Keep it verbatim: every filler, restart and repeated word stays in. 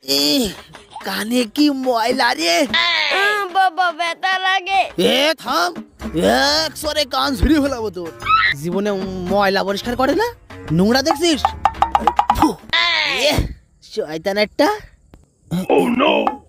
কানে কি ময়লা রে বাবা ব্যথা লাগে। এ থাম, এক সরে কান ছিঁড়ে ফেলাবো তোর। জীবনে ময়লা পরিষ্কার করে না, নোংরা দেখছিস? শয়তান একটা।